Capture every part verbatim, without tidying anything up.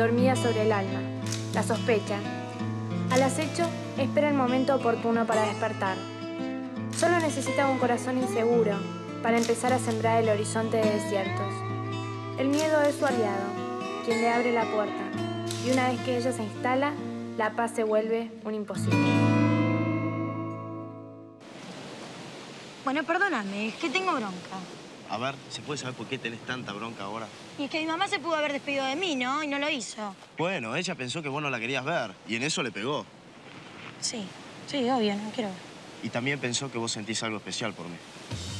dormida sobre el alma. La sospecha. Al acecho, espera el momento oportuno para despertar. Solo necesita un corazón inseguro para empezar a sembrar el horizonte de desiertos. El miedo es su aliado, quien le abre la puerta. Y una vez que ella se instala, la paz se vuelve un imposible. Bueno, perdóname, es que tengo bronca. A ver, ¿se puede saber por qué tenés tanta bronca ahora? Y es que mi mamá se pudo haber despedido de mí, ¿no? Y no lo hizo. Bueno, ella pensó que vos no la querías ver y en eso le pegó. Sí, sí, obvio, no quiero ver. Y también pensó que vos sentís algo especial por mí.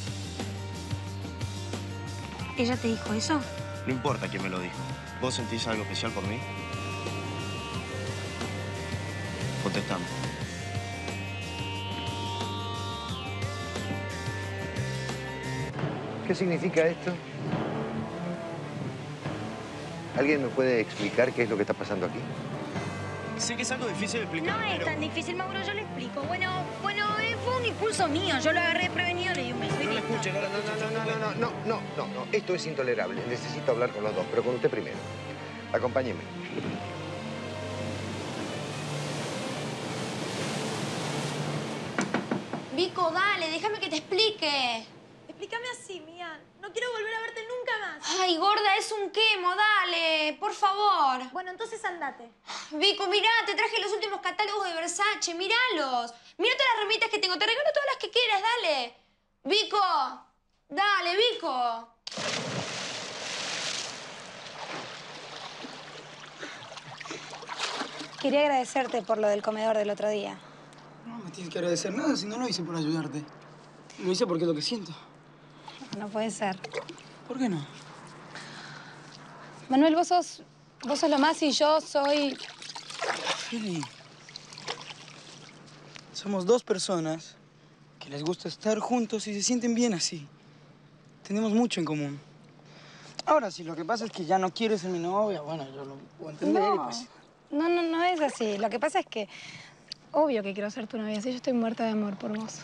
¿Ella te dijo eso? No importa quién me lo dijo. ¿Vos sentís algo especial por mí? Contestame. ¿Qué significa esto? ¿Alguien me puede explicar qué es lo que está pasando aquí? Sé que es algo difícil de explicar, No es pero... tan difícil, Mauro, yo le explico. Bueno, bueno, eh, fue un impulso mío. Yo lo agarré prevenido, le di un beso y No le listo. escuche, no le escuche. No, no, no, no, no, no, no, no. Esto es intolerable. Necesito hablar con los dos, pero con usted primero. Acompáñeme. Vico, dale, déjame que te explique. Explícame así, Mía. No quiero volver a verte nunca más. Ay, gorda, es un quemo, dale, por favor. Bueno, entonces andate. Vico, mirá, te traje los últimos catálogos de Versace, míralos. Mira todas las remitas que tengo, te regalo todas las que quieras, dale. Vico, dale, Vico. Quería agradecerte por lo del comedor del otro día. No me tienes que agradecer nada si no lo hice por ayudarte. Lo hice porque es lo que siento. No puede ser. ¿Por qué no? Manuel, vos sos, vos sos lo más y yo soy... Feli, somos dos personas que les gusta estar juntos y se sienten bien así. Tenemos mucho en común. Ahora, si lo que pasa es que ya no quieres ser mi novia, bueno, yo lo puedo entender y No, pues... no, no, no es así. Lo que pasa es que... Obvio que quiero ser tu novia. Sí, yo estoy muerta de amor por vos.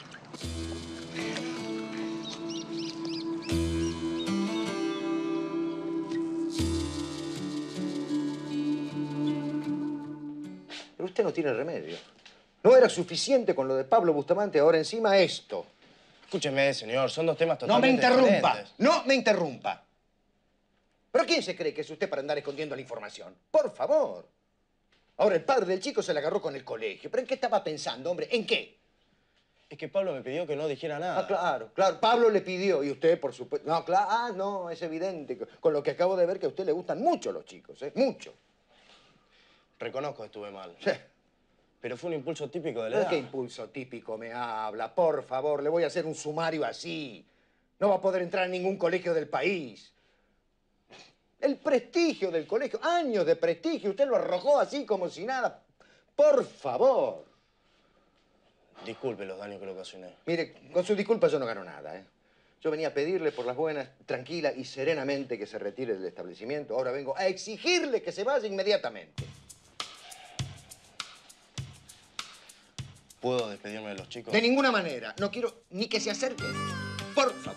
Pero usted no tiene remedio. No era suficiente con lo de Pablo Bustamante, ahora encima esto. Escúcheme, señor, son dos temas No me totalmente interrumpa, diferentes. no me interrumpa. ¿Pero quién se cree que es usted para andar escondiendo la información? Por favor. Ahora, el padre del chico se la agarró con el colegio. ¿Pero en qué estaba pensando, hombre? ¿En qué? Es que Pablo me pidió que no dijera nada. Ah, claro, claro. Pablo le pidió y usted, por supuesto... No, claro, ah, no, es evidente. Con lo que acabo de ver que a usted le gustan mucho los chicos, ¿eh? Mucho. Reconozco que estuve mal. Sí. Pero fue un impulso típico de la ¿De edad. qué impulso típico me habla? Por favor, le voy a hacer un sumario así. No va a poder entrar a ningún colegio del país. El prestigio del colegio, años de prestigio, usted lo arrojó así como si nada. Por favor. Disculpe los daños que le ocasioné. Mire, con su disculpa yo no gano nada, ¿eh? Yo venía a pedirle por las buenas, tranquila y serenamente que se retire del establecimiento. Ahora vengo a exigirle que se vaya inmediatamente. ¿Puedo despedirme de los chicos? De ninguna manera. No quiero ni que se acerque. Por favor.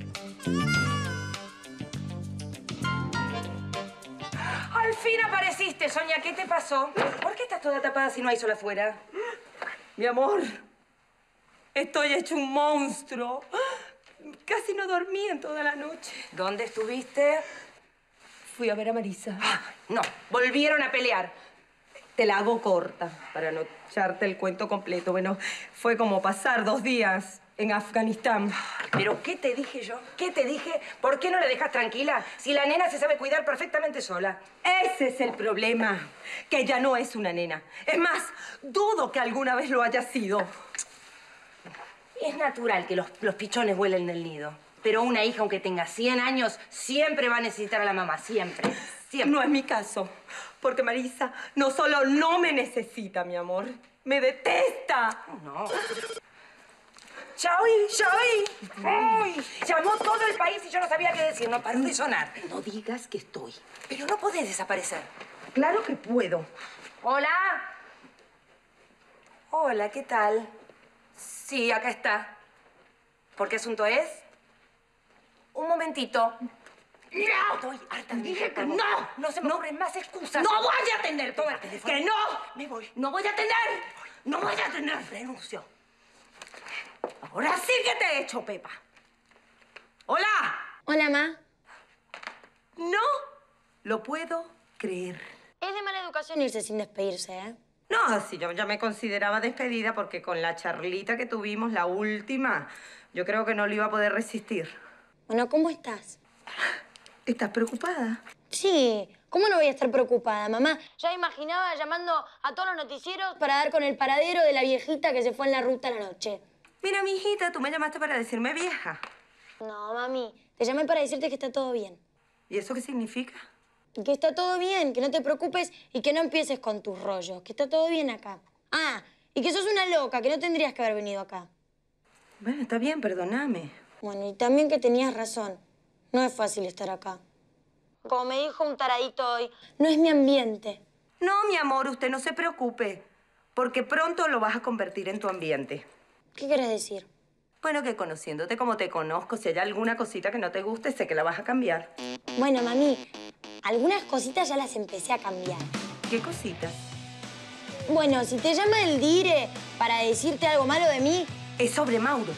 Al fin apareciste, Sonia. ¿Qué te pasó? ¿Por qué estás toda tapada si no hay sol afuera? Mi amor, estoy hecho un monstruo. Casi no dormí en toda la noche. ¿Dónde estuviste? Fui a ver a Marisa. No, volvieron a pelear. Te la hago corta para no echarte el cuento completo. Bueno, fue como pasar dos días en Afganistán. ¿Pero qué te dije yo? ¿Qué te dije? ¿Por qué no la dejas tranquila? Si la nena se sabe cuidar perfectamente sola. Ese es el problema, que ella no es una nena. Es más, dudo que alguna vez lo haya sido. Es natural que los, los pichones vuelen del nido. Pero una hija, aunque tenga cien años, siempre va a necesitar a la mamá. Siempre. Siempre. No es mi caso. Porque Marisa no solo no me necesita, mi amor. ¡Me detesta! No. ¡Chaui! ¡Chaui! ¡Ay! Llamó todo el país y yo no sabía qué decir. No paró de sonar. No digas que estoy. Pero no podés desaparecer. Claro que puedo. ¿Hola? Hola, ¿qué tal? Sí, acá está. ¿Por qué asunto es? Un momentito. ¡No! Estoy harta de Dije que no. no. No se me No. ocurren más excusas. No voy a atender. Toma el teléfono. ¡Que no! Me voy. No voy a atender. No voy a atender. Renuncio. Ahora sí que te he hecho, Pepa. ¡Hola! Hola, ma. No lo puedo creer. Es de mala educación irse sin despedirse, ¿eh? No, sí, yo ya me consideraba despedida porque con la charlita que tuvimos, la última, yo creo que no lo iba a poder resistir. Bueno, ¿cómo estás? ¿Estás preocupada? Sí. ¿Cómo no voy a estar preocupada, mamá? Ya imaginaba llamando a todos los noticieros para dar con el paradero de la viejita que se fue en la ruta a la noche. Mira, mi hijita, tú me llamaste para decirme vieja. No, mami. Te llamé para decirte que está todo bien. ¿Y eso qué significa? Que está todo bien, que no te preocupes y que no empieces con tus rollos. Que está todo bien acá. Ah, y que sos una loca, que no tendrías que haber venido acá. Bueno, está bien, perdóname. Bueno, y también que tenías razón. No es fácil estar acá. Como me dijo un taradito hoy, no es mi ambiente. No, mi amor, usted no se preocupe, porque pronto lo vas a convertir en tu ambiente. ¿Qué quieres decir? Bueno, que conociéndote como te conozco, si hay alguna cosita que no te guste, sé que la vas a cambiar. Bueno, mami, algunas cositas ya las empecé a cambiar. ¿Qué cositas? Bueno, si te llama el dire para decirte algo malo de mí... Es sobre Mauro.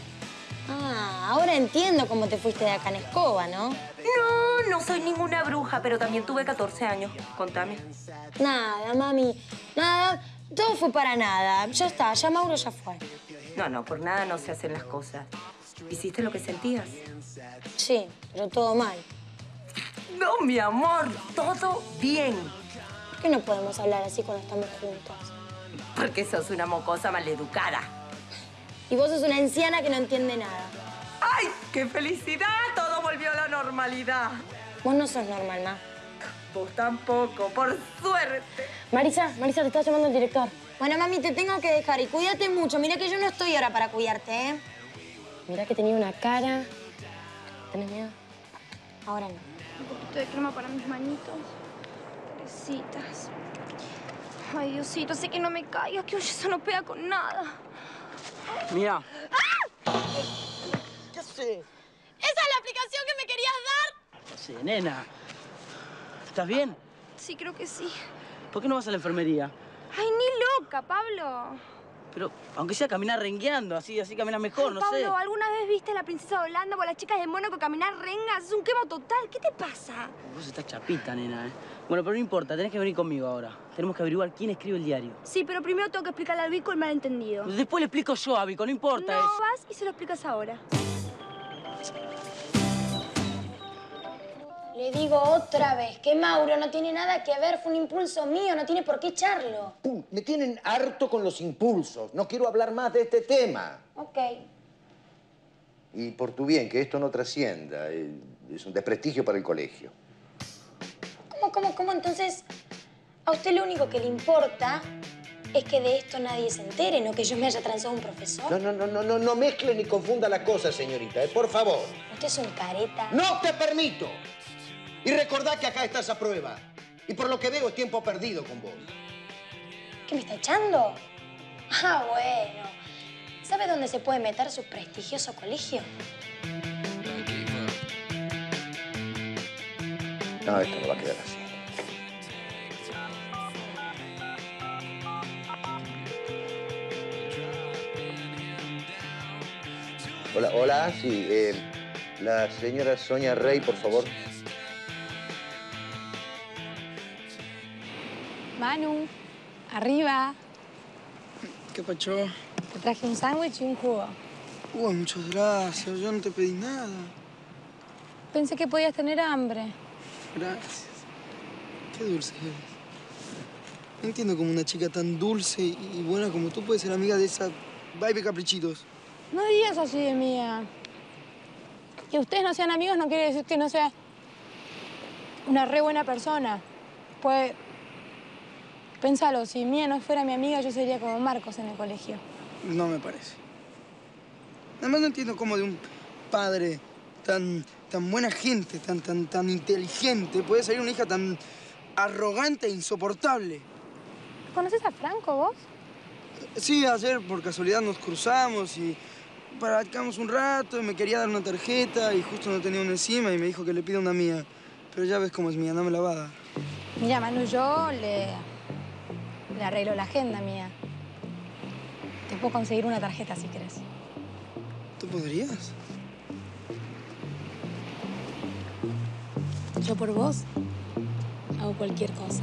Ah, ahora entiendo cómo te fuiste de acá en escoba, ¿no? No, no soy ninguna bruja, pero también tuve catorce años. Contame. Nada, mami, nada. Todo fue para nada. Ya está, ya Mauro ya fue. No, no, por nada no se hacen las cosas. ¿Hiciste lo que sentías? Sí, pero todo mal. No, mi amor, todo bien. ¿Por qué no podemos hablar así cuando estamos juntos? Porque sos una mocosa maleducada. Y vos sos una anciana que no entiende nada. ¡Ay, qué felicidad! Todo volvió a la normalidad. Vos no sos normal, ma. Vos tampoco, por suerte. Marisa, Marisa, te está llamando el director. Bueno, mami, te tengo que dejar y cuídate mucho. Mira que yo no estoy ahora para cuidarte, ¿eh? Mira que tenía una cara. ¿Tenés miedo? Ahora no. Un poquito de crema para mis manitos. Pobrecitas. Ay, Diosito, sé que no me caigas, que hoy eso no pega con nada. Mira. ¡Ah! ¿Qué haces? ¡Esa es la aplicación que me querías dar! Sí, nena. ¿Estás bien? Sí, creo que sí. ¿Por qué no vas a la enfermería? Ay, ni loca, Pablo. Pero aunque sea caminar rengueando, así, así caminas mejor, Ay, no Pablo, sé. ¿alguna vez viste a la princesa de Holanda o a las chicas de Mónaco caminar rengas? Es un quemo total. ¿Qué te pasa? Vos estás chapita, nena, ¿eh? Bueno, pero no importa, tenés que venir conmigo ahora. Tenemos que averiguar quién escribe el diario. Sí, pero primero tengo que explicarle al Vico el malentendido. Después le explico yo a Vico, no importa. No, es... vas y se lo explicas ahora. Le digo otra vez que Mauro no tiene nada que ver, fue un impulso mío, no tiene por qué echarlo. Pum, me tienen harto con los impulsos. No quiero hablar más de este tema. Ok. Y por tu bien, que esto no trascienda. eh, Es un desprestigio para el colegio. ¿Cómo, cómo, cómo? Entonces, a usted lo único que le importa es que de esto nadie se entere, no que yo me haya transado a un profesor. No, no, no, no, no, no mezcle ni confunda las cosas, señorita, eh, por favor. Usted es un careta. ¡No te permito! Y recordá que acá estás a prueba. Y por lo que veo es tiempo perdido con vos. ¿Qué me está echando? Ah, bueno. ¿Sabe dónde se puede meter su prestigioso colegio? No, esto no va a quedar así. Hola, hola, sí. Eh, la señora Sonia Rey, por favor. Manu, arriba. ¿Qué pacho? Te traje un sándwich y un jugo. Uy, muchas gracias. Yo no te pedí nada. Pensé que podías tener hambre. Gracias. Qué dulce eres. No entiendo cómo una chica tan dulce y buena como tú puede ser amiga de esa Baby Caprichitos. No digas así de mía. Que ustedes no sean amigos no quiere decir que no sea una re buena persona. Pues, pénsalo, si Mía no fuera mi amiga, yo sería como Marcos en el colegio. No me parece. Además no entiendo cómo de un padre tan, tan buena gente, tan, tan, tan inteligente, puede salir una hija tan arrogante e insoportable. ¿Conoces a Franco, vos? Sí, ayer por casualidad nos cruzamos y practicamos un rato y me quería dar una tarjeta y justo no tenía una encima y me dijo que le pida una mía. Pero ya ves cómo es mía, no me la va a dar. Mira, Manu, yo le, le arreglo la agenda mía. Te puedo conseguir una tarjeta si querés. ¿Tú podrías? Yo por vos hago cualquier cosa.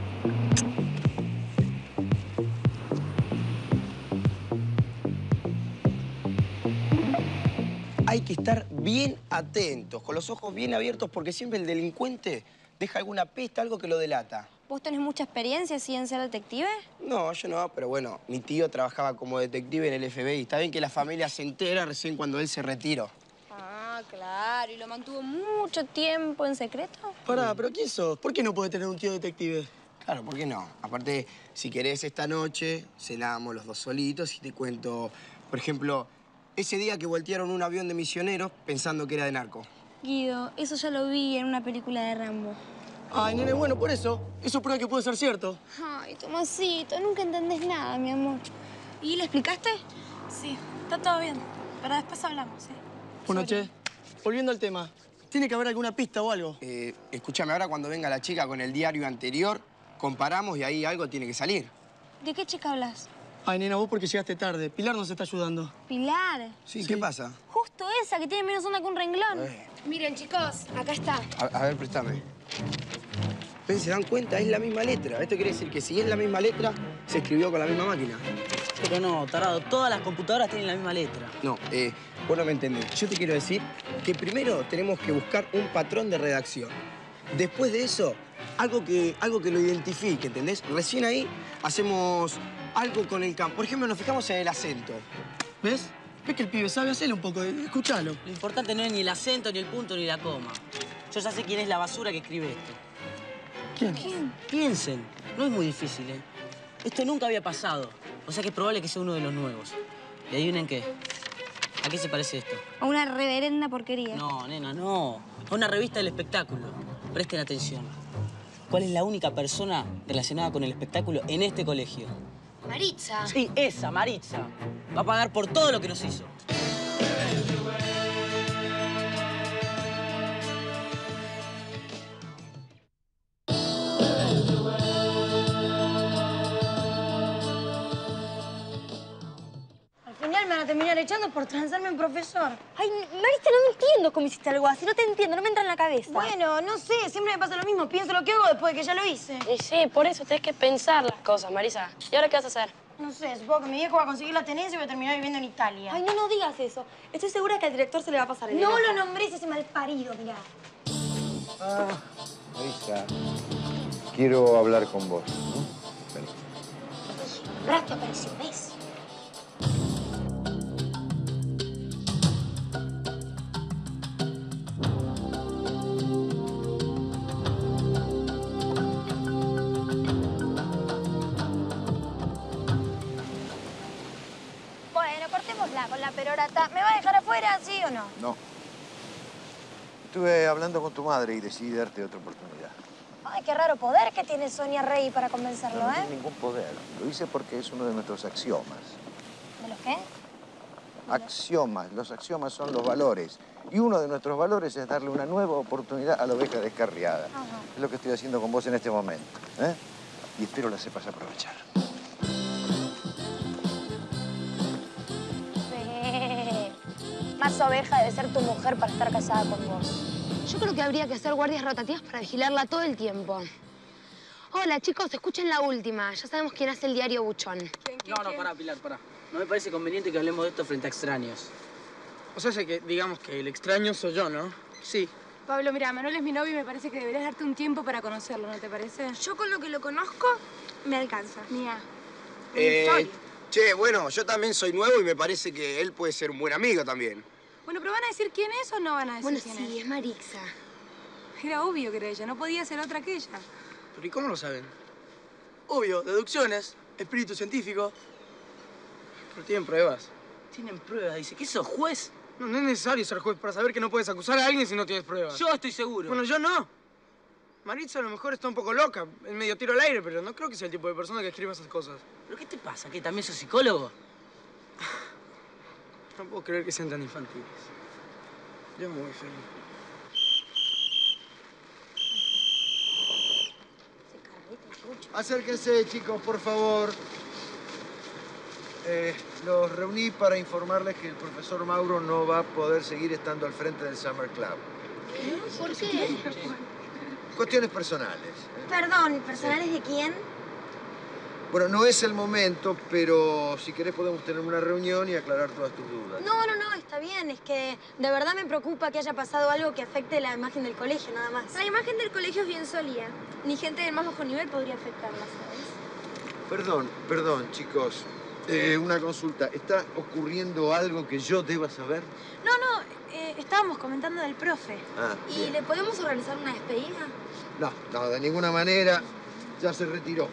Hay que estar bien atentos, con los ojos bien abiertos, porque siempre el delincuente deja alguna pista, algo que lo delata. ¿Vos tenés mucha experiencia así en ser detective? No, yo no, pero bueno, mi tío trabajaba como detective en el F B I. Está bien que la familia se entera recién cuando él se retiró. Ah, claro. ¿Y lo mantuvo mucho tiempo en secreto? Pará, ¿pero quién sos? ¿Por qué no podés tener un tío detective? Claro, ¿por qué no? Aparte, si querés esta noche, cenamos los dos solitos y te cuento, por ejemplo, ese día que voltearon un avión de misioneros pensando que era de narco. Guido, eso ya lo vi en una película de Rambo. Ay, nene, bueno, por eso. Eso prueba que puede ser cierto. Ay, Tomasito, nunca entendés nada, mi amor. ¿Y le explicaste? Sí, está todo bien. Pero después hablamos, ¿eh? Bueno, che, volviendo al tema, ¿tiene que haber alguna pista o algo? Eh, escúchame, ahora cuando venga la chica con el diario anterior, comparamos y ahí algo tiene que salir. ¿De qué chica hablas? Ay, nena, vos porque llegaste tarde. Pilar nos está ayudando. Pilar. Sí, sí. ¿Qué pasa? Justo esa, que tiene menos onda que un renglón. Eh. Miren, chicos, acá está. A, a ver, préstame. ¿Ven? ¿Se dan cuenta? Es la misma letra. Esto quiere decir que si es la misma letra, se escribió con la misma máquina. Pero no, tarado. Todas las computadoras tienen la misma letra. No, eh, vos no me entendés. Yo te quiero decir que primero tenemos que buscar un patrón de redacción. Después de eso, algo que, algo que lo identifique, ¿entendés? Recién ahí hacemos algo con el campo. Por ejemplo, nos fijamos en el acento. ¿Ves? ¿Ves que el pibe sabe hacerlo un poco? Escuchalo. Lo importante no es ni el acento, ni el punto, ni la coma. Yo ya sé quién es la basura que escribe esto. ¿Quién? ¿Quién? Piensen. No es muy difícil, ¿eh? Esto nunca había pasado. O sea que es probable que sea uno de los nuevos. ¿Y adivinen qué? ¿A qué se parece esto? A una reverenda porquería. No, nena, no. A una revista del espectáculo. Presten atención. ¿Cuál es la única persona relacionada con el espectáculo en este colegio? Maritza. Sí, esa, Maritza. Va a pagar por todo lo que nos hizo. Al final me van a terminar echando por transarme un profesor. Ay, Marita, no me entiendo cómo hiciste algo así. No te entiendo, no me entra en la cabeza. Bueno, no sé, siempre me pasa lo mismo. Pienso lo que hago después de que ya lo hice. Y sí, por eso tenés que pensar las cosas, Marisa. ¿Y ahora qué vas a hacer? No sé, supongo que mi viejo va a conseguir la tenencia y voy a terminar viviendo en Italia. Ay, no, no digas eso. Estoy segura que al director se le va a pasar el No enojo. lo nombrés ese malparido, mirá. Ah, Marisa, quiero hablar con vos. Vení. Brazo apareció, ¿ves? Bueno, cortémosla con la perorata. ¿Me va a dejar afuera, sí o no? No. Estuve hablando con tu madre y decidí darte otra oportunidad. Ay, qué raro poder que tiene Sonia Rey para convencerlo, No, no ¿eh? tiene ningún poder. Lo hice porque es uno de nuestros axiomas. ¿De los qué? Axiomas. Los axiomas son los valores. Y uno de nuestros valores es darle una nueva oportunidad a la oveja descarriada. Ajá. Es lo que estoy haciendo con vos en este momento. ¿eh? Y espero la sepas aprovechar. Sí. Más oveja debe ser tu mujer para estar casada con vos. Yo creo que habría que hacer guardias rotativas para vigilarla todo el tiempo. Hola, chicos, escuchen la última. Ya sabemos quién hace el diario Buchón. No, no, pará, Pilar, pará. No me parece conveniente que hablemos de esto frente a extraños. O sea, sé que digamos que el extraño soy yo, ¿no? Sí. Pablo, mira, Manuel es mi novio y me parece que deberías darte un tiempo para conocerlo, ¿no te parece? Yo con lo que lo conozco, me alcanza. Mía. Eh, che, bueno, yo también soy nuevo y me parece que él puede ser un buen amigo también. Bueno, pero ¿van a decir quién es o no van a decir Bueno, quién sí, es? es Marixa. Era obvio que era ella, no podía ser otra que ella. ¿Pero y cómo lo saben? Obvio, deducciones, espíritu científico. Pero tienen pruebas. Tienen pruebas, dice. ¿Qué sos, juez? No, no es necesario ser juez para saber que no puedes acusar a alguien si no tienes pruebas. Yo estoy seguro. Bueno, yo no. Maritza a lo mejor está un poco loca, en medio tiro al aire, pero no creo que sea el tipo de persona que escriba esas cosas. ¿Pero qué te pasa? ¿Qué, también sos psicólogo? No puedo creer que sean tan infantiles. Yo me voy, Feli. Acérquense, chicos, por favor. Eh, los reuní para informarles que el profesor Mauro no va a poder seguir estando al frente del Summer Club. ¿Por qué? Cuestiones personales. ¿eh? Perdón, ¿personales de quién? Bueno, no es el momento, pero si querés podemos tener una reunión y aclarar todas tus dudas. No, no, no, está bien. Es que de verdad me preocupa que haya pasado algo que afecte la imagen del colegio, nada más. La imagen del colegio es bien sólida. Ni gente del más bajo nivel podría afectarla, ¿sabes? Perdón, perdón, chicos. Eh, una consulta. ¿Está ocurriendo algo que yo deba saber? No, no, eh, estábamos comentando del profe. Ah, ¿Y bien. le podemos organizar una despedida? No, no, de ninguna manera. Ya se retiró.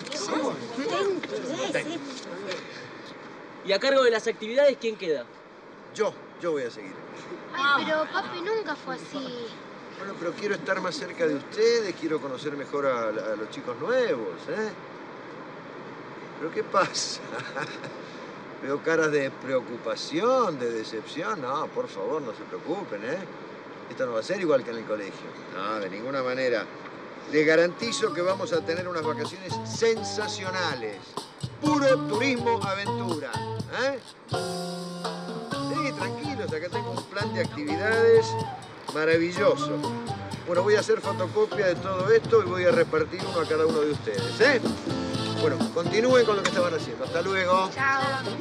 ¿Y a cargo de las actividades quién queda? Yo, yo voy a seguir. Ay, pero papi nunca fue así. Bueno, pero quiero estar más cerca de ustedes, quiero conocer mejor a, a los chicos nuevos, ¿eh? ¿Pero qué pasa? Veo caras de preocupación, de decepción. No, por favor, no se preocupen, ¿eh? Esto no va a ser igual que en el colegio. No, de ninguna manera. Les garantizo que vamos a tener unas vacaciones sensacionales. Puro turismo aventura, ¿eh? Sí, tranquilos, acá tengo un plan de actividades maravilloso. Bueno, voy a hacer fotocopia de todo esto y voy a repartir uno a cada uno de ustedes, ¿eh? Bueno, continúen con lo que estaban haciendo. Hasta luego. Chao.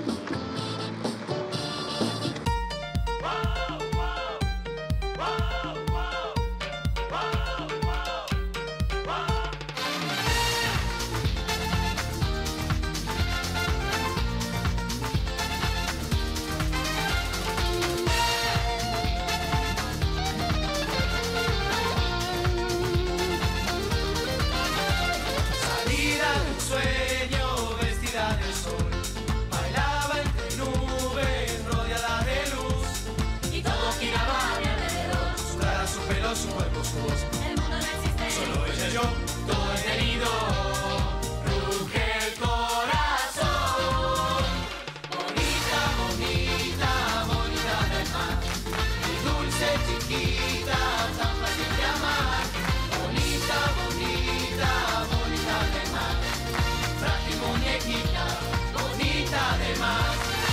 Su cuerpo, su voz. El mundo no existe. Solo ella y yo, todo entendido. Ruge el corazón. Bonita, bonita, bonita del mar. Y dulce, chiquita, tan fácil de amar. Bonita, bonita, bonita del mar. Frágil muñequita, bonita de mar.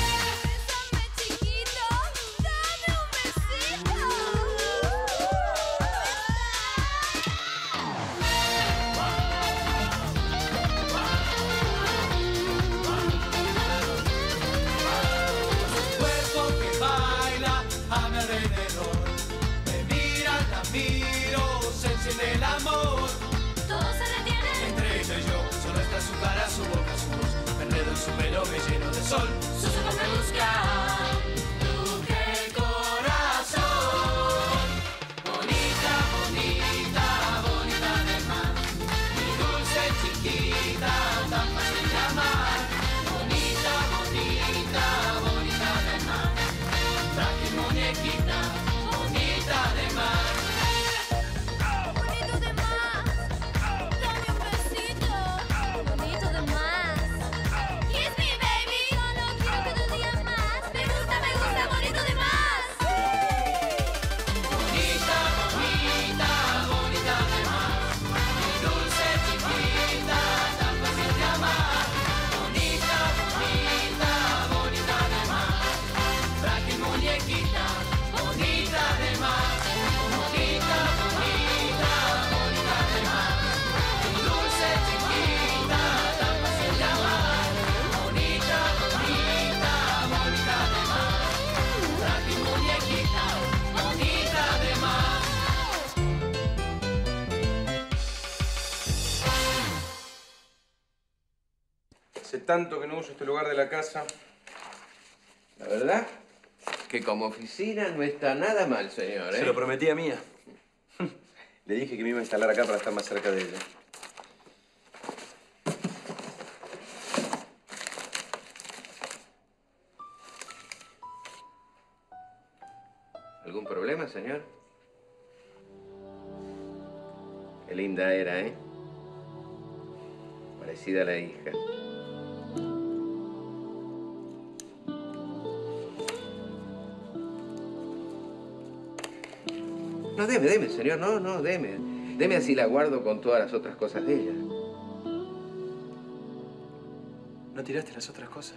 Del amor, todo se detiene entre ella y yo. Solo está su cara, su boca, su voz. Me enredo en su pelo, me lleno de sol. Sus ojos me buscan. Ruge el corazón. Bonita, bonita, bonita del mar. Mi dulce chiquita, tan fácil de amar. Bonita, bonita, bonita del mar. Frágil muñequita, bonita de mar. Hace tanto que no uso este lugar de la casa. La verdad que como oficina no está nada mal, señor, ¿eh? Se lo prometí a Mía. Le dije que me iba a instalar acá para estar más cerca de ella. ¿Algún problema, señor? Qué linda era, ¿eh? Parecida a la hija. No, deme, deme, señor. No, no, deme. Deme así la guardo con todas las otras cosas de ella. ¿No tiraste las otras cosas?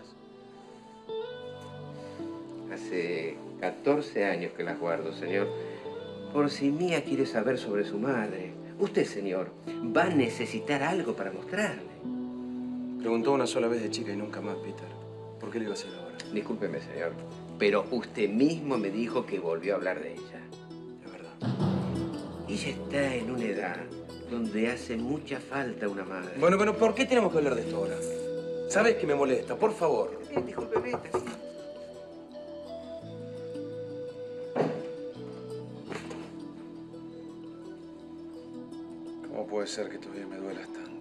Hace catorce años que las guardo, señor. Por si Mía quiere saber sobre su madre. Usted, señor, va a necesitar algo para mostrarle. Preguntó una sola vez de chica y nunca más, Peter. ¿Por qué le iba a hacer ahora? Discúlpeme, señor, pero usted mismo me dijo que volvió a hablar de ella. Es verdad. Ella está en una edad donde hace mucha falta una madre. Bueno, pero ¿por qué tenemos que hablar de esto ahora? ¿Sabes que me molesta? Por favor. Bien, discúlpeme, está bien. ¿Cómo puede ser que todavía me duelas tanto?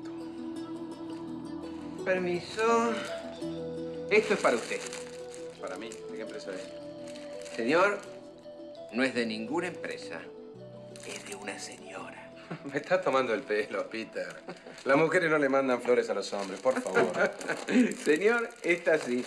Permiso. Esto es para usted. ¿Para mí? ¿De qué empresa es? Señor, no es de ninguna empresa. Es de una señora. Me estás tomando el pelo, Peter. Las mujeres no le mandan flores a los hombres, por favor. Señor, esta sí.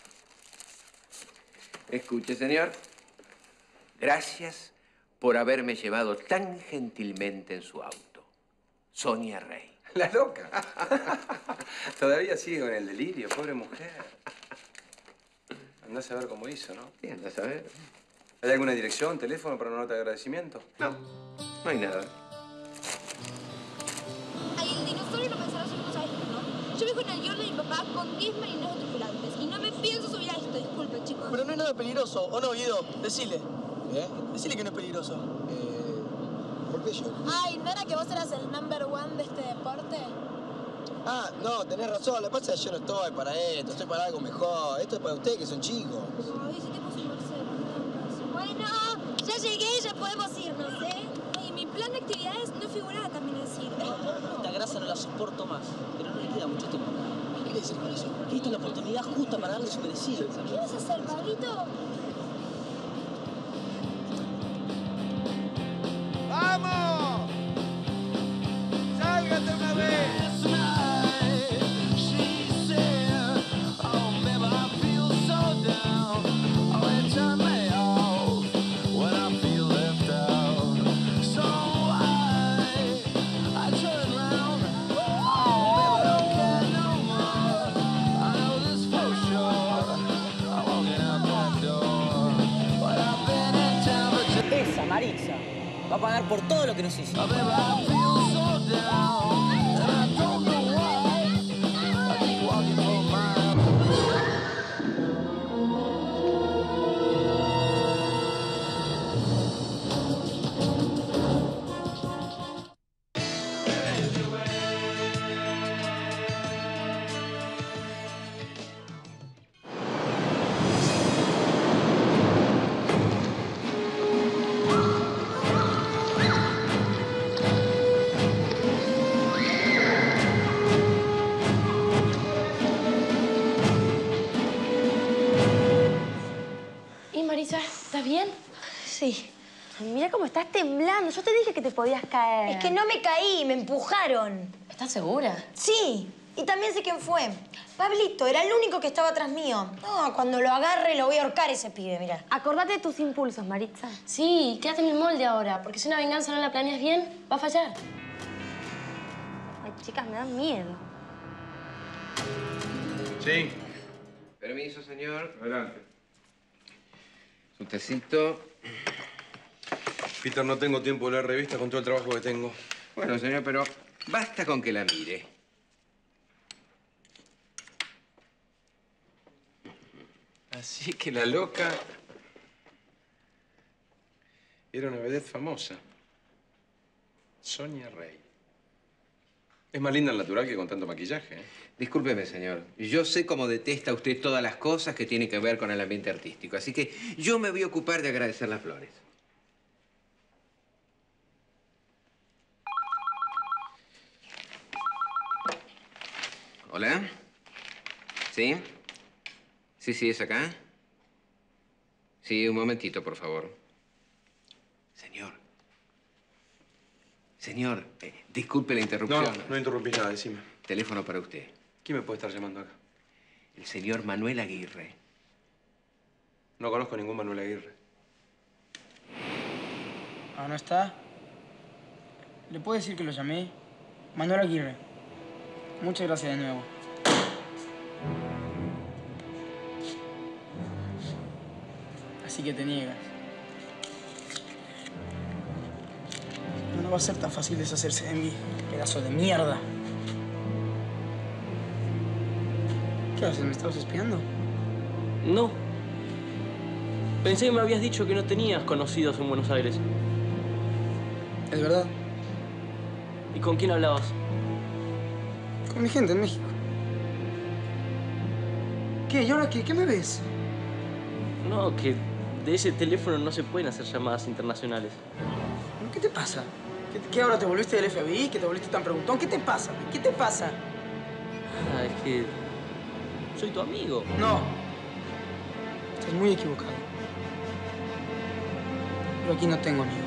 Escuche, señor. Gracias por haberme llevado tan gentilmente en su auto. Sonia Rey. La loca. Todavía sigue con el delirio, pobre mujer. Andás a ver cómo hizo, ¿no? Sí, andás a ver. ¿Hay alguna dirección, teléfono para una nota de agradecimiento? No, no hay nada. Ay, el dinosaurio lo pensaron hacer cosas esto, ¿no? Yo vivo en el yard de mi papá con diez marineros tripulantes y no me pienso subir a esto, disculpen, chicos. Pero no es nada peligroso, ¿o no, Guido? Decile. ¿Eh? Decile que no es peligroso. Eh, ¿Por qué yo? Ay, ¿no era que vos eras el number one de este deporte? Ah, no, tenés razón. Lo que pasa es que yo no estoy para esto, estoy para algo mejor. Esto es para ustedes que son chicos. Ay, ese tipo es un Marcelo. Bueno, ya llegué, ya podemos irnos, ¿eh? Ay, mi plan de actividades no figuraba también en el circo. Esta grasa no la soporto más, pero no le queda mucho tiempo. ¿Qué quiere decir con eso? Que esta es la oportunidad justa para darle su merecido. ¿Qué vas a hacer, Pablito? ¡Vamos! ¡Sálgate una vez! Esa, Maritza, va a pagar por todo lo que nos hizo. ¿Estás bien? Sí. Mira cómo estás temblando. Yo te dije que te podías caer. Es que no me caí, me empujaron. ¿Estás segura? Sí. Y también sé quién fue. Pablito, era el único que estaba atrás mío. No, cuando lo agarre lo voy a ahorcar ese pibe, mira. Acordate de tus impulsos, Maritza. Sí, quédate en el molde ahora, porque si una venganza no la planeas bien, va a fallar. Ay, chicas, me dan miedo. Sí. Permiso, señor. Adelante. Su tecito. Peter, no tengo tiempo de leer revistas con todo el trabajo que tengo. Bueno, señor, pero basta con que la mire. Así que la loca era una vedette famosa. Sonia Rey. Es más linda al natural que con tanto maquillaje, ¿eh? Discúlpeme, señor. Yo sé cómo detesta usted todas las cosas que tienen que ver con el ambiente artístico. Así que yo me voy a ocupar de agradecer las flores. ¿Hola? ¿Sí? Sí, sí, ¿es acá? Sí, un momentito, por favor. Señor. Señor, eh, disculpe la interrupción. No, no interrumpí nada, decime. Teléfono para usted. ¿Quién me puede estar llamando acá? El señor Manuel Aguirre. No conozco ningún Manuel Aguirre. Ah, ¿no está? ¿Le puedo decir que lo llamé? Manuel Aguirre. Muchas gracias de nuevo. Así que te niegas. No, no va a ser tan fácil deshacerse de mí, pedazo de mierda. ¿Qué haces? ¿Me estabas espiando? No. Pensé que me habías dicho que no tenías conocidos en Buenos Aires. ¿Es verdad? ¿Y con quién hablabas? Con mi gente en México. ¿Qué? ¿Y ahora qué? ¿Qué me ves? No, que de ese teléfono no se pueden hacer llamadas internacionales. ¿Qué te pasa? ¿Qué, qué ahora te volviste del F B I? ¿Que te volviste tan preguntón? ¿Qué te pasa? ¿Qué te pasa? Ah, es que soy tu amigo. No. Estás muy equivocado. Yo aquí no tengo amigos.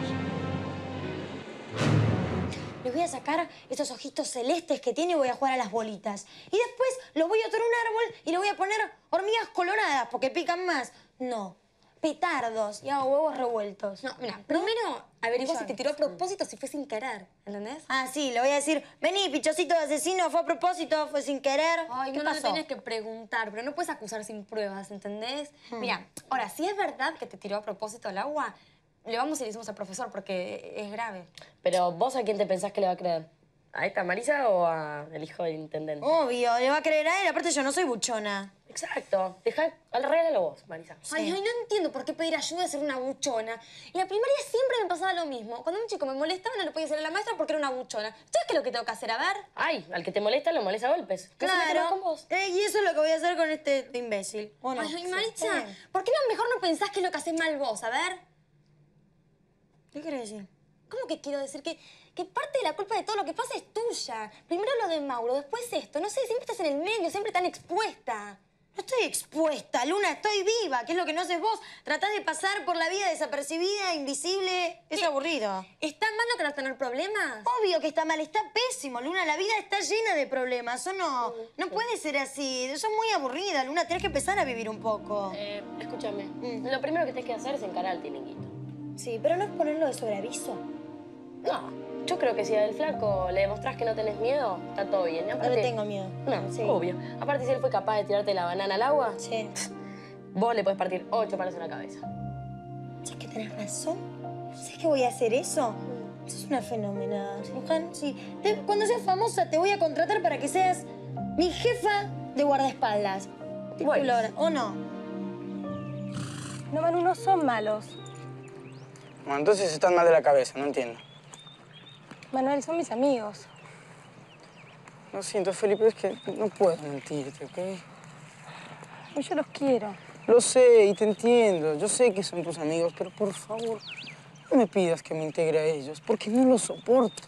Les voy a sacar estos ojitos celestes que tiene y voy a jugar a las bolitas. Y después los voy a atar a un árbol y le voy a poner hormigas coloradas porque pican más. No, petardos y hago huevos revueltos. No, mira, primero averigua si te tiró a propósito, si fue sin querer, ¿entendés? Ah, sí, le voy a decir, vení, pichocito de asesino, fue a propósito, fue sin querer. Ay, ¿Qué no, pasó? le tenés que preguntar, pero no puedes acusar sin pruebas, ¿entendés? Hmm. Mira, ahora, si es verdad que te tiró a propósito al agua, le vamos y le decimos al profesor porque es grave. Pero vos, ¿a quién te pensás que le va a creer? ¿A esta Marisa o al hijo del intendente? Obvio, le va a creer a él, aparte yo no soy buchona. Exacto. Deja, regálalo vos, Marisa. Ay, ay, no entiendo por qué pedir ayuda a ser una buchona. En la primaria siempre me pasaba lo mismo. Cuando un chico me molestaba, no le podía decir a la maestra porque era una buchona. ¿Sabes qué es lo que tengo que hacer? A ver. Ay, al que te molesta, lo molesta a golpes. ¿Qué se mete Claro. más con vos? Eh, y eso es lo que voy a hacer con este imbécil. ¿O no? Ay, ay, Maritza, Eh. ¿por qué no mejor no pensás qué es lo que haces mal vos? A ver. ¿Qué querés decir? ¿Cómo que quiero decir? Que, que parte de la culpa de todo lo que pasa es tuya. Primero lo de Mauro, después esto. No sé, siempre estás en el medio, siempre tan expuesta. No estoy expuesta, Luna, estoy viva, que es lo que no haces vos. Tratás de pasar por la vida desapercibida, invisible. Es ¿Qué? aburrido. ¿Está mal no querer tener problemas? Obvio que está mal, está pésimo, Luna. La vida está llena de problemas, ¿o no? Mm, No puede ser así. Sos muy aburrida, Luna. Tenés que empezar a vivir un poco. Eh, escúchame. Mm. Lo primero que tenés que hacer es encarar al tilinguito. Sí, pero no es ponerlo de sobreaviso. No, yo creo que si al flaco le demostrás que no tenés miedo, está todo bien. Y No aparte, le tengo miedo. No, Sí. obvio. Aparte, si él fue capaz de tirarte la banana al agua, Sí. vos le podés partir ocho palos en la cabeza. ¿Sabes que tenés razón? ¿Sabes que voy a hacer eso? Sos una fenómena, Luján. Sí. Te- cuando seas famosa te voy a contratar para que seas mi jefa de guardaespaldas. Bueno. Lola, ¿o no? No, Manu, no son malos. Bueno, entonces están mal de la cabeza, no entiendo. Manuel, son mis amigos. Lo siento, Felipe, es que no puedo mentirte, ¿ok? Yo los quiero. Lo sé y te entiendo. Yo sé que son tus amigos, pero por favor, no me pidas que me integre a ellos, porque no los soporto.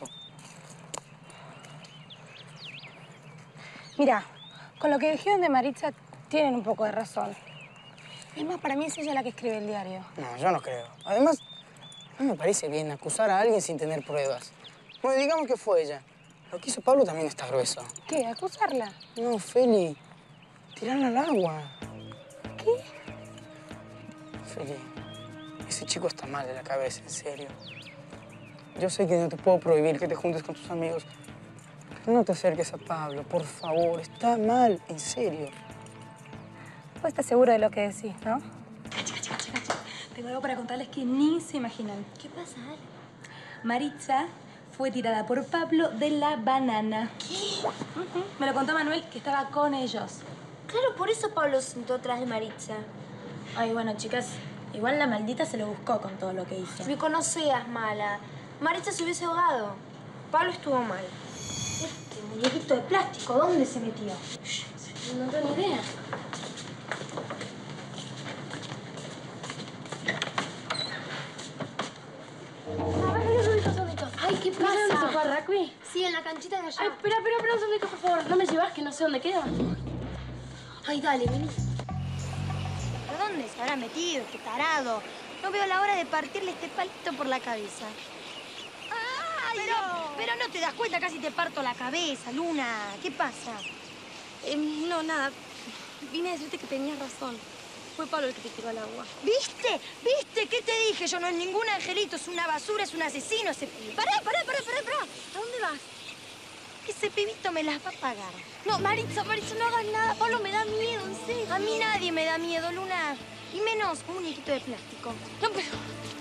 Mira, con lo que dijeron de Maritza, tienen un poco de razón. Es más, para mí es ella la que escribe el diario. No, yo no creo. Además, no me parece bien acusar a alguien sin tener pruebas. Bueno, digamos que fue ella. Lo que hizo Pablo también está grueso. ¿Qué? ¿Acusarla? No, Feli. Tirarla al agua. ¿Qué? Feli, ese chico está mal de la cabeza, en serio. Yo sé que no te puedo prohibir que te juntes con tus amigos. Pero no te acerques a Pablo, por favor. Está mal, en serio. Vos estás segura de lo que decís, ¿no? Chica, chica, chica, chica. Tengo algo para contarles que ni se imaginan. ¿Qué pasa, Ale? Maritza fue tirada por Pablo de la banana. ¿Qué? Uh-huh. Me lo contó Manuel, que estaba con ellos. Claro, por eso Pablo se sentó atrás de Maritza. Ay, bueno, chicas, igual la maldita se lo buscó con todo lo que hizo. Fico, no seas mala. Maritza se hubiese ahogado. Pablo estuvo mal. Este muñequito de plástico, ¿dónde se metió? No tengo ni idea. Ay, ¿qué pasa? ¿Dónde se fue a rugby? Sí, en la canchita de allá. Ay, espera, espera, espera un segundito, por favor. No me llevas, que no sé dónde queda. Ay, dale, vení. ¿Pero dónde se habrá metido este tarado? No veo la hora de partirle este palito por la cabeza. ¡Ay, pero, pero no te das cuenta, casi te parto la cabeza, Luna. ¿Qué pasa? Eh, no, nada. Vine a decirte que tenías razón. Fue Pablo el que te tiró al agua. ¿Viste? ¿Viste? ¿Qué te dije? Yo no es ningún angelito, es una basura, es un asesino ese pibe. Pará, pará, pará, pará, pará. ¿A dónde vas? Ese pibito me las va a pagar. No, Maritza, Maritza, no hagas nada. Pablo me da miedo, en serio. A mí nadie me da miedo, Luna. Y menos un muñequito de plástico. No, pero...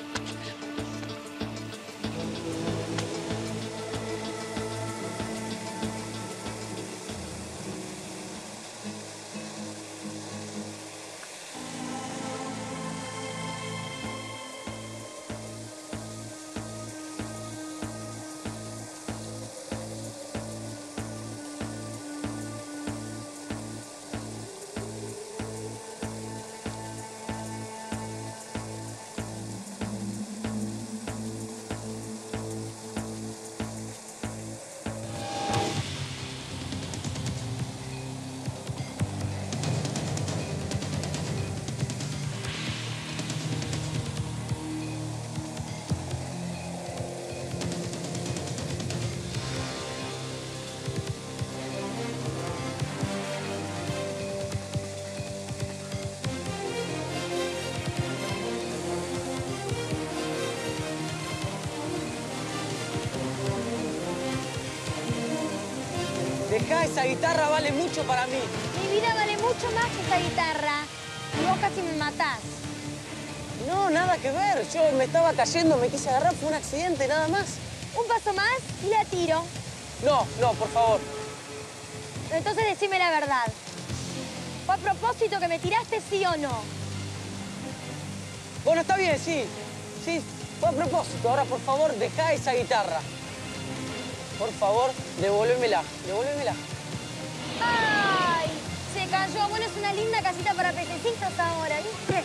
Dejá, esa guitarra vale mucho para mí. Mi vida vale mucho más que esta guitarra. Y vos casi me matás. No, nada que ver. Yo me estaba cayendo, me quise agarrar, fue un accidente, nada más. Un paso más y la tiro. No, no, por favor. Entonces decime la verdad. ¿Fue a propósito que me tiraste, sí o no? Bueno, está bien, sí. Sí, fue a propósito. Ahora, por favor, dejá esa guitarra. Por favor, devuélvemela, devuélvemela. ¡Ay! Se cayó. Bueno, es una linda casita para pececitos ahora, ¿viste?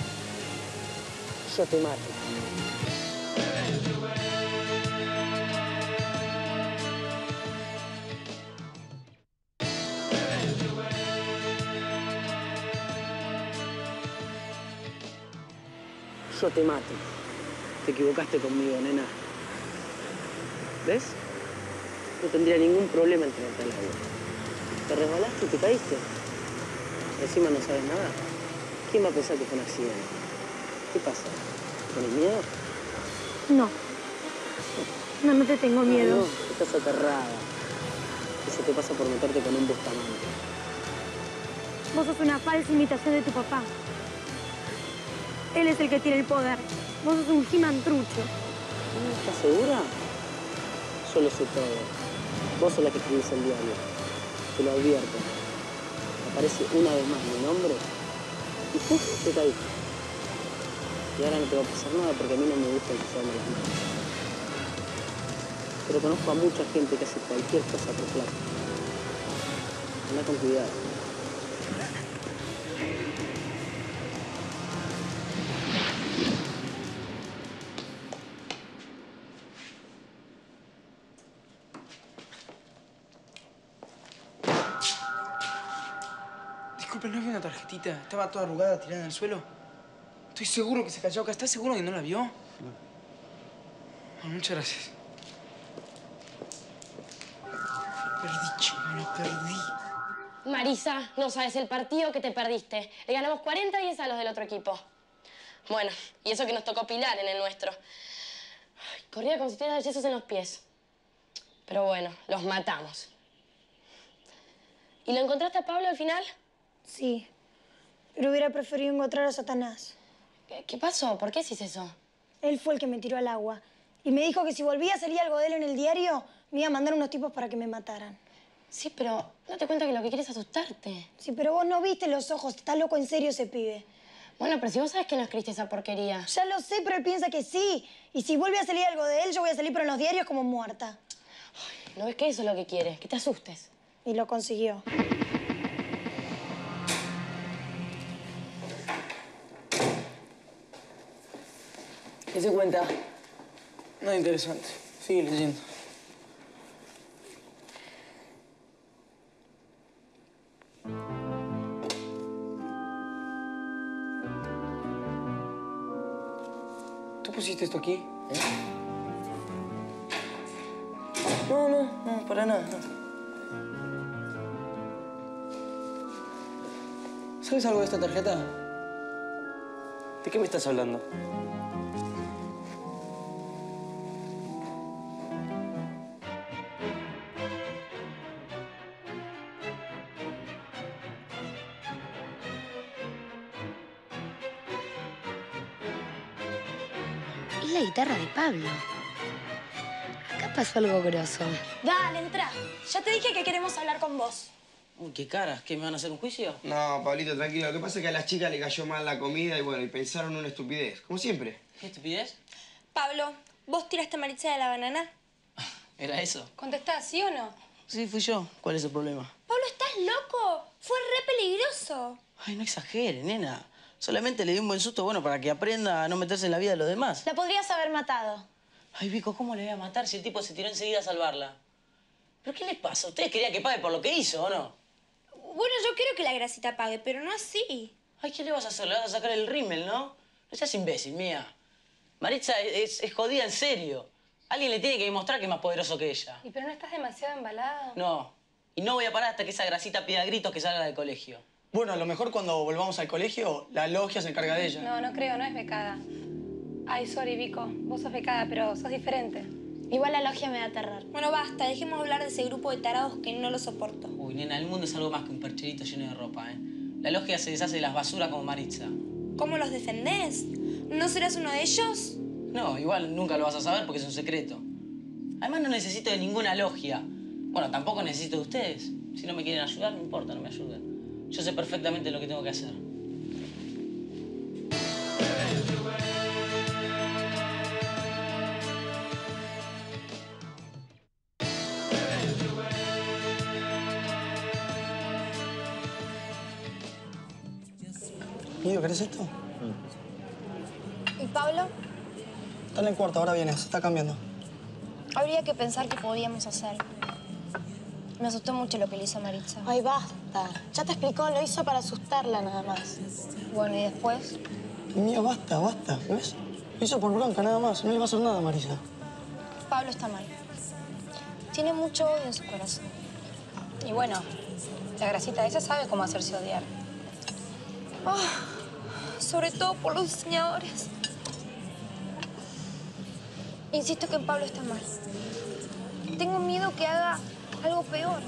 Yo te mato. Yo te mato. Te equivocaste conmigo, nena. ¿Ves? No tendría ningún problema en tirarte al agua. Te resbalaste y te caíste. Encima no sabes nada. ¿Quién va a pensar que fue un accidente? ¿Qué pasa? ¿Tienes miedo? No. No, no te tengo miedo. No, no, estás aterrada. Eso te pasa por meterte con un bustamante. Vos sos una falsa imitación de tu papá. Él es el que tiene el poder. Vos sos un He-Man trucho. ¿Estás segura? Yo lo sé todo. Vos sos la que escribís el diario. Te lo advierto. Aparece una vez más mi nombre y ¡puf! Te caíste. Y ahora no te va a pasar nada porque a mí no me gusta ensuciarme las manos. Pero conozco a mucha gente que hace cualquier cosa por plata. Anda con cuidado. Disculpe, ¿no vio una tarjetita? Estaba toda arrugada, tirada en el suelo. Estoy seguro que se cayó acá. ¿Estás seguro que no la vio? No. Bueno, muchas gracias. Perdí, chico, lo perdí. Marisa, no sabes el partido que te perdiste. Le ganamos cuarenta a diez a los del otro equipo. Bueno, y eso que nos tocó Pilar en el nuestro. Ay, corría como si tuviera yesos en los pies. Pero bueno, los matamos. ¿Y lo encontraste a Pablo al final? Sí, pero hubiera preferido encontrar a Satanás. ¿Qué, qué pasó? ¿Por qué hiciste eso? Él fue el que me tiró al agua. Y me dijo que si volvía a salir algo de él en el diario, me iba a mandar unos tipos para que me mataran. Sí, pero date cuenta que lo que quiere es asustarte. Sí, pero vos no viste los ojos. Está loco en serio ese pibe. Bueno, pero si vos sabés que no escribiste esa porquería. Ya lo sé, pero él piensa que sí. Y si vuelve a salir algo de él, yo voy a salir pero en los diarios como muerta. Ay, ¿no ves que eso es lo que quiere? Que te asustes. Y lo consiguió. ¿Qué se cuenta? Nada interesante. Sigue leyendo. ¿Tú pusiste esto aquí? ¿Eh? No, no, no, para nada, no. ¿Sabes algo de esta tarjeta? ¿De qué me estás hablando? Es la guitarra de Pablo. Acá pasó algo grosso. Dale, entra. Ya te dije que queremos hablar con vos. Uy, qué caras. ¿Qué, me van a hacer un juicio? No, Pablito, tranquilo. Lo que pasa es que a las chicas le cayó mal la comida y bueno, y pensaron una estupidez. Como siempre. ¿Qué estupidez? Pablo, ¿vos tiraste a Maritza de la banana? ¿Era eso? Contestá, ¿sí o no? Sí, fui yo. ¿Cuál es el problema? Pablo, ¿estás loco? Fue re peligroso. Ay, no exagere, nena. Solamente le di un buen susto, bueno, para que aprenda a no meterse en la vida de los demás. La podrías haber matado. Ay, Vico, ¿cómo le voy a matar si el tipo se tiró enseguida a salvarla? ¿Pero qué les pasa? ¿Ustedes querían que pague por lo que hizo o no? Bueno, yo quiero que la grasita pague, pero no así. Ay, ¿qué le vas a hacer? Le vas a sacar el rímel, ¿no? No seas imbécil, mía. Maritza es, es jodida en serio. Alguien le tiene que demostrar que es más poderoso que ella. ¿Y pero no estás demasiado embalado? No. Y no voy a parar hasta que esa grasita pida gritos que salga del colegio. Bueno, a lo mejor cuando volvamos al colegio, la logia se encarga de ella. No, no creo, no es becada. Ay, sorry, Vico. Vos sos becada, pero sos diferente. Igual la logia me da terror. Bueno, basta. Dejemos hablar de ese grupo de tarados que no lo soporto. Uy, nena, el mundo es algo más que un percherito lleno de ropa, ¿eh? La logia se deshace de las basuras como Maritza. ¿Cómo los defendés? ¿No serás uno de ellos? No, igual nunca lo vas a saber porque es un secreto. Además, no necesito de ninguna logia. Bueno, tampoco necesito de ustedes. Si no me quieren ayudar, no importa, no me ayuden. Yo sé perfectamente lo que tengo que hacer. Guido, ¿querés esto? ¿Y Pablo? Está en el cuarto, ahora viene, se está cambiando. Habría que pensar qué podíamos hacer. Me asustó mucho lo que le hizo a Maritza. Ay, basta. Ya te explicó, lo hizo para asustarla nada más. Bueno, ¿y después? Mía, basta, basta. ¿Ves? Lo hizo por bronca, nada más. No le va a hacer nada a Marisa. Pablo está mal. Tiene mucho odio en su corazón. Y bueno, la grasita esa sabe cómo hacerse odiar. Oh, sobre todo por los diseñadores. Insisto que Pablo está mal. Tengo miedo que haga algo peor.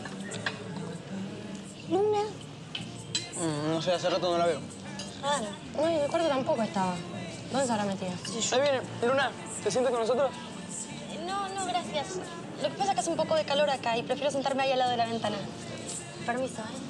¿Luna? Mm, no sé, hace rato no la veo. Claro. No, y en el cuarto tampoco estaba. ¿Dónde se habrá metido? Ahí viene. Luna, ¿te sientes con nosotros? No, no, gracias. Lo que pasa es que hace un poco de calor acá y prefiero sentarme ahí al lado de la ventana. Permiso, ¿eh?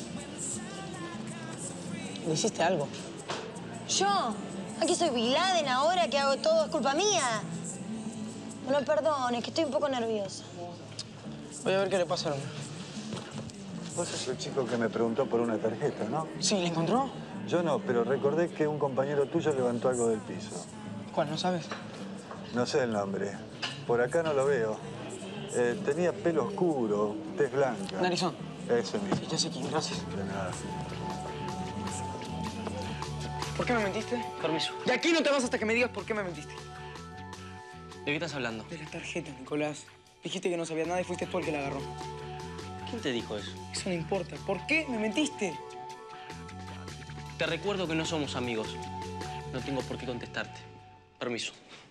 ¿Le hiciste algo? ¿Yo? Aquí soy Bin Laden ahora, que hago todo, es culpa mía. No, perdón, es que estoy un poco nerviosa. Voy a ver qué le pasa a Luna. Vos sos el chico que me preguntó por una tarjeta, ¿no? Sí, ¿la encontró? Yo no, pero recordé que un compañero tuyo levantó algo del piso. ¿Cuál? ¿No sabes? No sé el nombre. Por acá no lo veo. Eh, tenía pelo oscuro, tez blanca. Narizón. Ese mismo. Sí, ya sé quién, gracias. De nada. ¿Por qué me mentiste? Permiso. De aquí no te vas hasta que me digas por qué me mentiste. ¿De qué estás hablando? De la tarjeta, Nicolás. Dijiste que no sabías nada y fuiste tú el que la agarró. ¿Quién te dijo eso? Eso no importa. ¿Por qué me mentiste? Te recuerdo que no somos amigos. No tengo por qué contestarte. Permiso.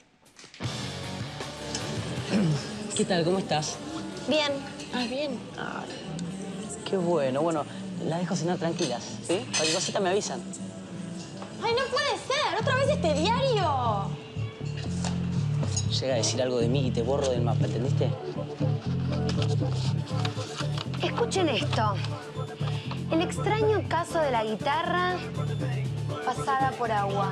¿Qué tal? ¿Cómo estás? Bien. Ah, bien. Ay, qué bueno. Bueno, las dejo cenar tranquilas, ¿sí? Cualquier cosita me avisan. ¡Ay, no puede ser! ¡Otra vez este diario! Llega a decir algo de mí y te borro del mapa, ¿entendiste? Escuchen esto. El extraño caso de la guitarra pasada por agua.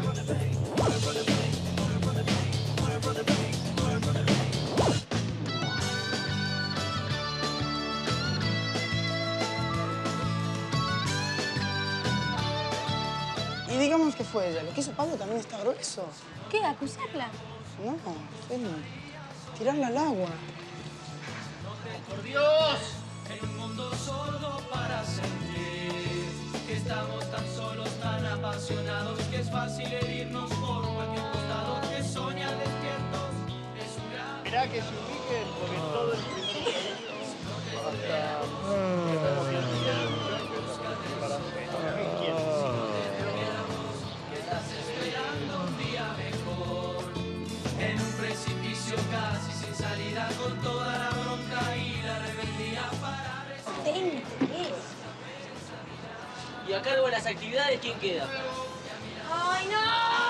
Y digamos que fue ella. Lo que hizo Pablo también está grueso. ¿Qué? ¿Acusarla? No, Feli. Tirarla al agua. Por Dios, en un mundo sordo para sentir que estamos tan solos, tan apasionados, que es fácil herirnos por cualquier costado, que soñar despiertos es un gran... Mirá que se ubiquen, porque todo el primer hasta... cargo de las actividades, ¿quién queda? ¡Ay, no!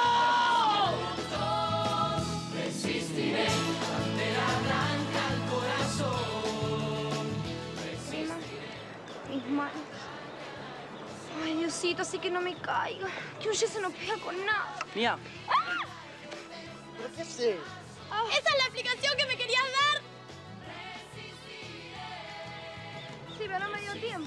Resistiré ante la blanca al corazón. Prima, mis manos. Ay, Diosito, así que no me caiga. Que un yeso no pega con nada. Mía. ¿Pero qué haces? ¡Esa es la explicación que me querías dar! Sí, pero no me dio tiempo.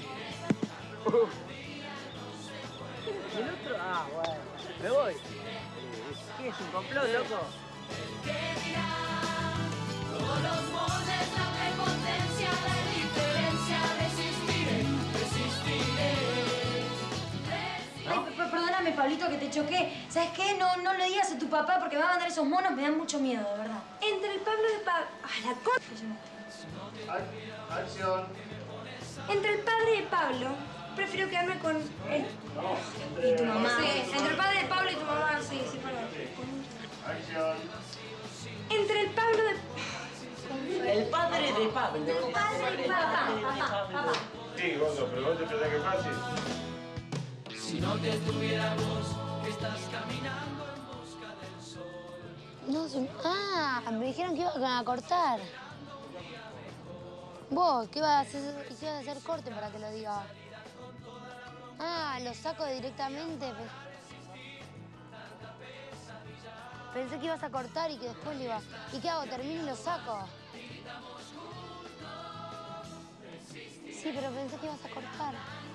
¿Y el otro? Ah, bueno. Me voy. ¿Qué es un complot, loco? Todos los moldes, la prepotencia, la indiferencia, resistiré, resistiré. Ay, per- perdóname, Pablito, que te choqué. ¿Sabes qué? No, no le digas a tu papá porque me va a mandar esos monos. Me dan mucho miedo, de verdad. Entre el Pablo de Pablo... ¡Ay, la co... Acción. Entre el padre de Pablo, prefiero quedarme con él. Y tu mamá. Sí, entre el padre de Pablo y tu mamá, sí, sí, perdón. Acción. Entre el Pablo de... El padre de Pablo. El padre de papá, papá, papá. Sí, Gozo, pero vos te pensás que es fácil. Si no te tuviéramos, que estás caminando en busca del sol. No, se- ah, me dijeron que iban a cortar. Vos, que ibas a hacer, que ibas a hacer corte para que lo diga. Ah, lo saco directamente. Pe- Pensé que ibas a cortar y que después le iba. ¿Y qué hago? ¿Termino y lo saco? Sí, pero pensé que ibas a cortar.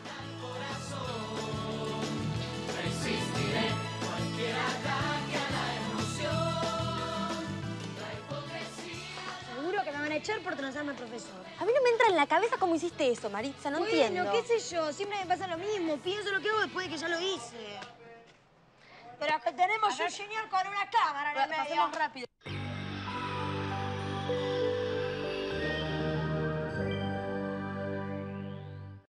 Resistiré cualquier ataque a la emoción. La hipocresía. Seguro que me van a echar por transarme al profesor. A mí no me entra en la cabeza cómo hiciste eso, Maritza, no bueno, entiendo. qué sé yo, siempre me pasa lo mismo. Pienso lo que hago después de que ya lo hice. Pero acá tenemos un señor con una cámara en el medio. Pasemos rápido.